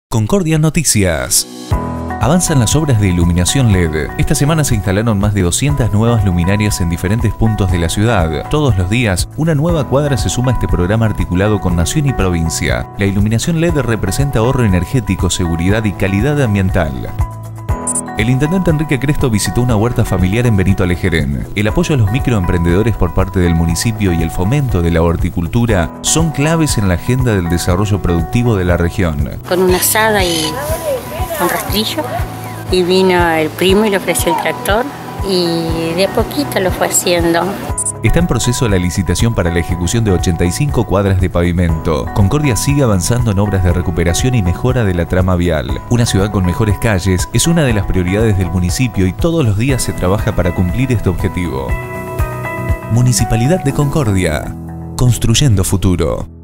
Concordia Noticias. Avanzan las obras de iluminación LED. Esta semana se instalaron más de 200 nuevas luminarias en diferentes puntos de la ciudad. Todos los días, una nueva cuadra se suma a este programa articulado con nación y provincia. La iluminación LED representa ahorro energético, seguridad y calidad ambiental. El intendente Enrique Cresto visitó una huerta familiar en Benito Alejerén. El apoyo a los microemprendedores por parte del municipio y el fomento de la horticultura son claves en la agenda del desarrollo productivo de la región. Con una asada y un rastrillo, y vino el primo y le ofreció el tractor y de a poquito lo fue haciendo. Está en proceso la licitación para la ejecución de 85 cuadras de pavimento. Concordia sigue avanzando en obras de recuperación y mejora de la trama vial. Una ciudad con mejores calles es una de las prioridades del municipio y todos los días se trabaja para cumplir este objetivo. Municipalidad de Concordia. Construyendo futuro.